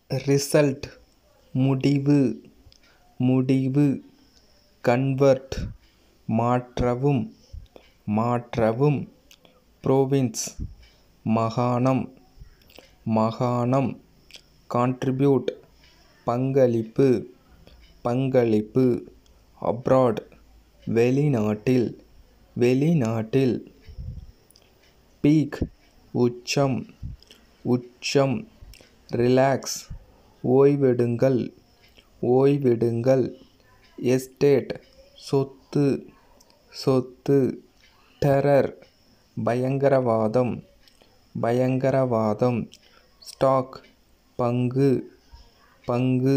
Result முடிவு முடிவு. Convert மாற்றவும் மாற்றவும். ப்ரோவின்ஸ் மாகாணம் மாகாணம். கான்ட்ரிபியூட் பங்களிப்பு பங்களிப்பு. அப்ராட் வெளிநாட்டில் வெளிநாட்டில். பீக் உச்சம் உச்சம். ரிலாக்ஸ் ஓய்வெடுங்கள் ஓய்வெடுங்கள். எஸ்டேட் சொத்து சொத்து. டெரர் பயங்கரவாதம் பயங்கரவாதம். ஸ்டாக் பங்கு பங்கு.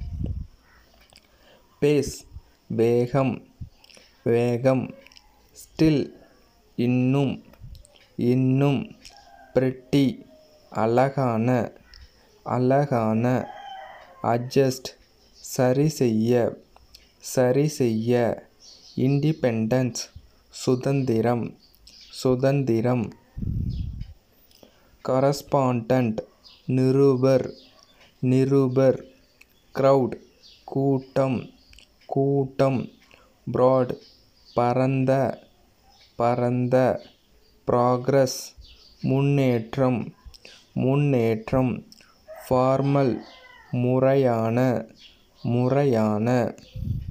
பேஸ் வேகம் வேகம். ஸ்டில் இன்னும் இன்னும். பிரிட்டி அழகான அழகான. அட்ஜஸ்ட் சரிசெய்ய சரிசெய்ய. இண்டிபெண்டன்ஸ் சுதந்திரம் சுதந்திரம். கரஸ்பாண்டன்ட் நிருபர் நிருபர். க்ரவுட் கூட்டம் கூட்டம். ப்ராட் பரந்த பரந்த. ப்ராக்ரஸ் முன்னேற்றம் முன்னேற்றம். ஃபார்மல் முறையான முறையான.